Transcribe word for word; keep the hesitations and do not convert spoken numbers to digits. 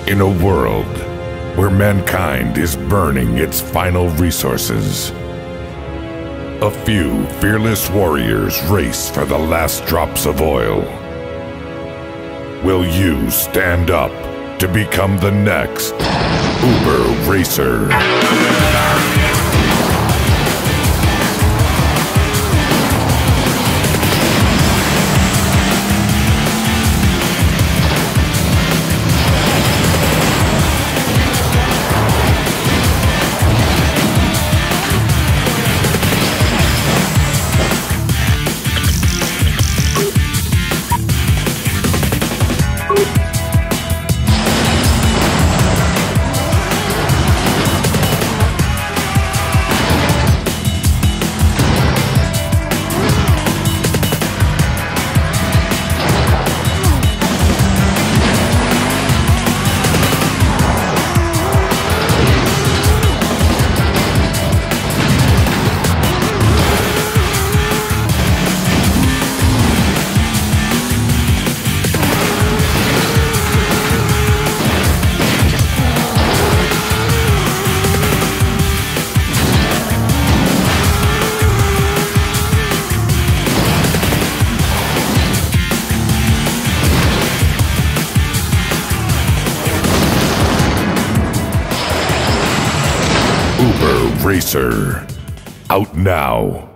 In a world where mankind is burning its final resources, a few fearless warriors race for the last drops of oil. Will you stand up to become the next Uber Racer? Uber Racer, out now.